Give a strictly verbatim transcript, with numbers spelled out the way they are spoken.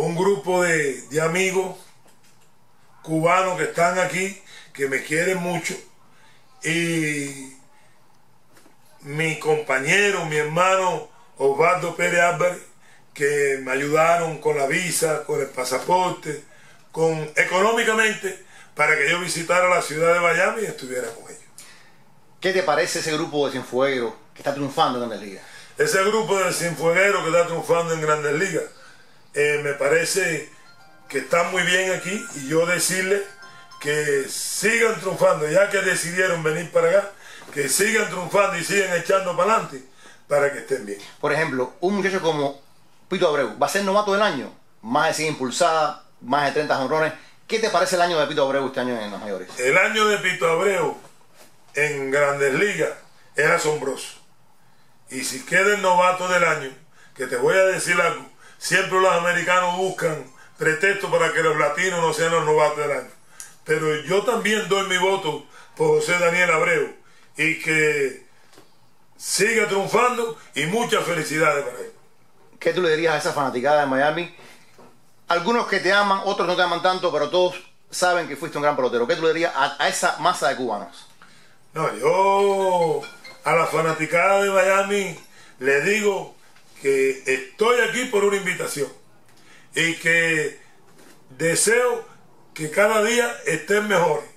un grupo de, de amigos cubanos que están aquí, que me quieren mucho, y mi compañero, mi hermano Osvaldo Pérez Álvarez, que me ayudaron con la visa, con el pasaporte, con económicamente, para que yo visitara la ciudad de Miami y estuviera con ellos. ¿Qué te parece ese grupo de cienfuegueros que está triunfando en Grandes Ligas? Ese grupo de cienfuegueros que está triunfando en Grandes Ligas, eh, me parece que están muy bien aquí, y yo decirles que sigan triunfando, ya que decidieron venir para acá, que sigan triunfando y sigan echando para adelante para que estén bien. Por ejemplo, un muchacho como Pito Abreu, ¿va a ser novato del año? Más de cien impulsadas, más de treinta jonrones. ¿Qué te parece el año de Pito Abreu este año en las mayores? El año de Pito Abreu en Grandes Ligas es asombroso. Y si queda el novato del año, que te voy a decir algo, siempre los americanos buscan pretextos para que los latinos no sean los novatos del año. Pero yo también doy mi voto por José Daniel Abreu, y que siga triunfando, y muchas felicidades para él. ¿Qué tú le dirías a esa fanaticada de Miami? Algunos que te aman, otros no te aman tanto, pero todos saben que fuiste un gran pelotero. ¿Qué tú le dirías a, a esa masa de cubanos? No, yo a la fanaticada de Miami le digo que estoy aquí por una invitación, y que deseo que cada día estén mejores,